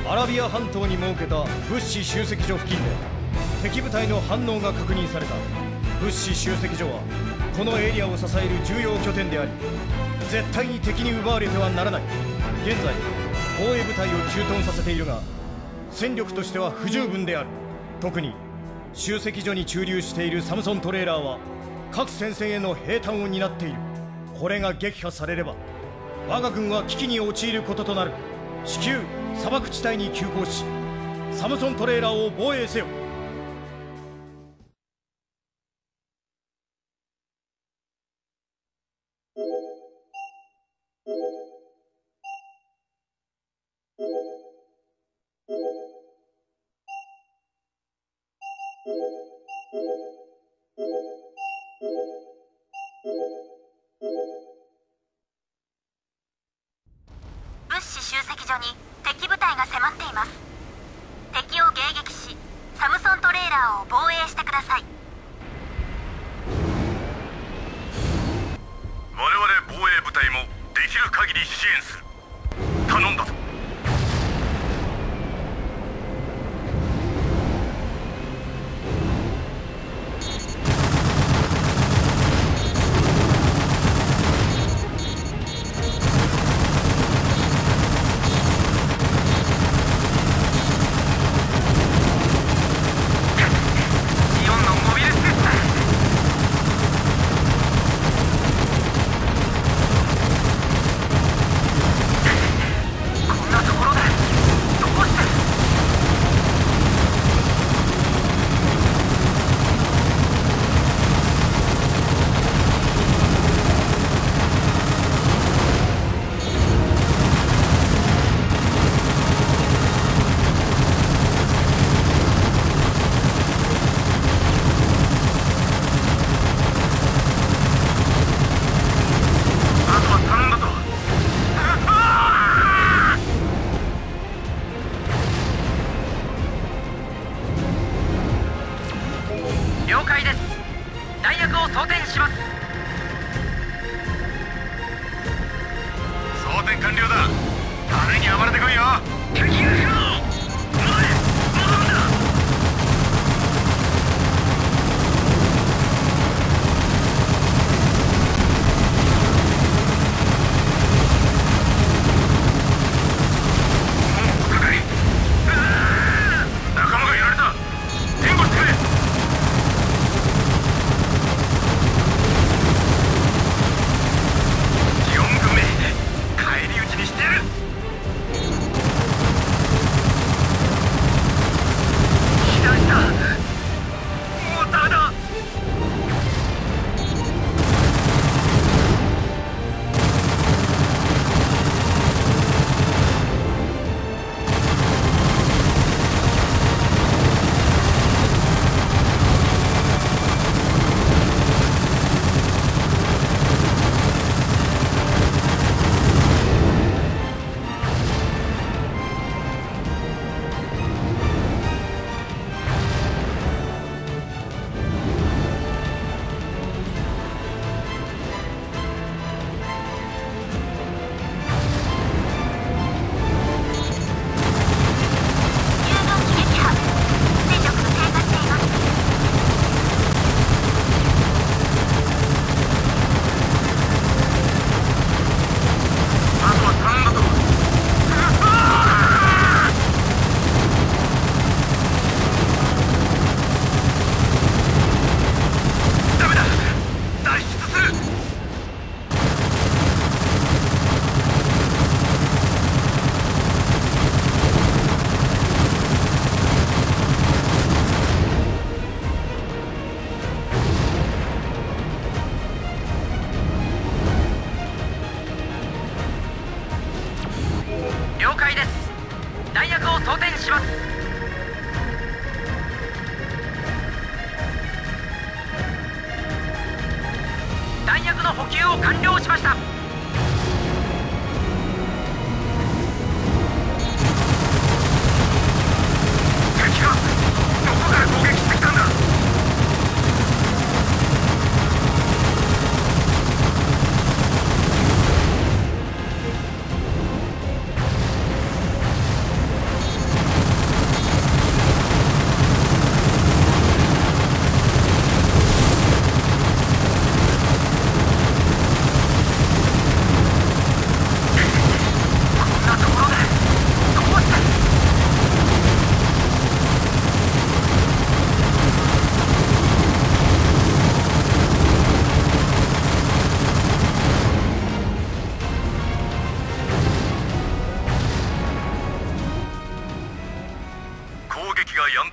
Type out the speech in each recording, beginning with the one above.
アラビア半島に設けた物資集積所付近で敵部隊の反応が確認された。物資集積所はこのエリアを支える重要拠点であり、絶対に敵に奪われてはならない。現在防衛部隊を駐屯させているが、戦力としては不十分である。特に集積所に駐留しているサムソントレーラーは各戦線への兵站を担っている。これが撃破されれば我が軍は危機に陥ることとなる。至急砂漠地帯に急行し、サムソントレーラーを防衛せよ。 物資集積所に敵部隊が迫っています。敵を迎撃し、サムソントレーラーを防衛してください。 我々防衛部隊もできる限り支援する。頼んだぞ。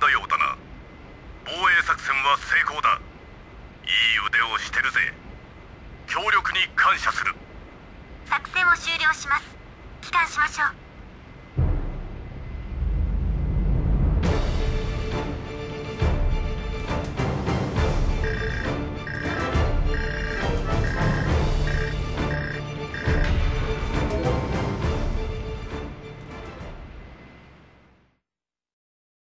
だようだな。防衛作戦は成功だ。いい腕をしてるぜ。協力に感謝する。 作戦を終了します。帰還しましょう。